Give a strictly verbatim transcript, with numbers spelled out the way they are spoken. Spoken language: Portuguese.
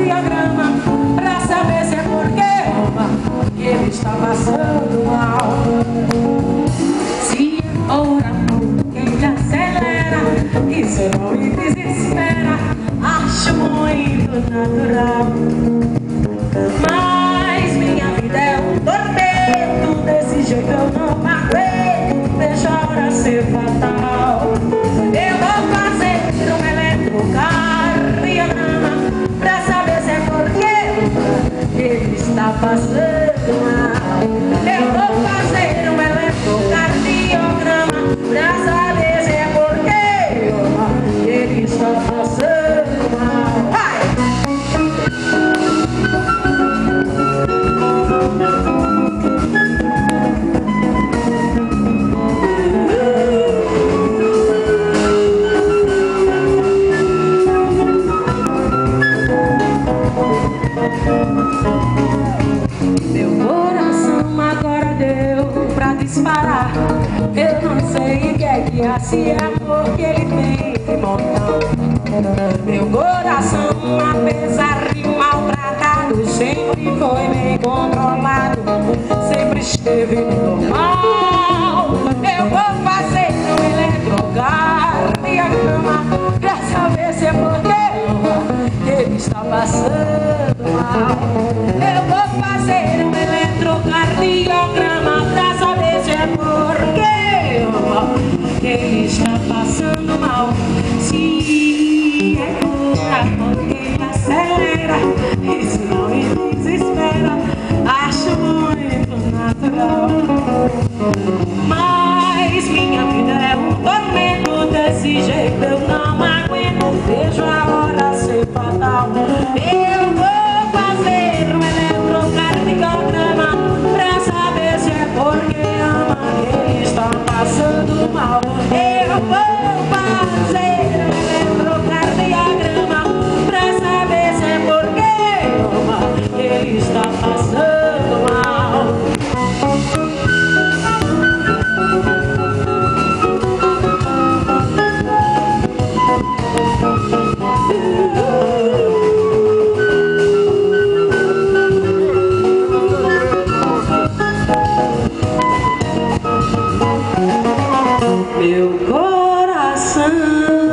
cardiograma pra saber se é porque ama que ele está passando mal. Se for amor que ele acelera, isso não me desespera, acho muito natural. Mas minha vida é um tormento, desse jeito eu não aguento, deixa a hora ser fatal. Eu vou fazer um eletrocardiograma pra saber se é porque ele está passando mal. Eu vou fazer um eletrocardiograma pra saber se é porque ele está passando mal. Vai! Meu coração agora deu pra disparar. Eu não sei o que é que é esse amor que ele tem de montão. Meu coração, apesar de maltratado, sempre foi bem controlado, sempre esteve normal. Eu vou fazer um eletrocardiograma pra saber se é porque ele está passando mal. Eu vou fazer um eletrocardiograma pra saber se é porque ele está passando mal. Se é por amor que ele acelera, isso não me desespera, acho muito natural. Mas minha vida é um tormento, desse jeito eu não aguento, vejo a hora ser fatal. Eu vou fazer um eletrocardiograma pra saber se é porque ama que ele está passando mal. Eu vou fazer um eletrocardiograma pra saber se é porque ama que ele está passando mal. Meu coração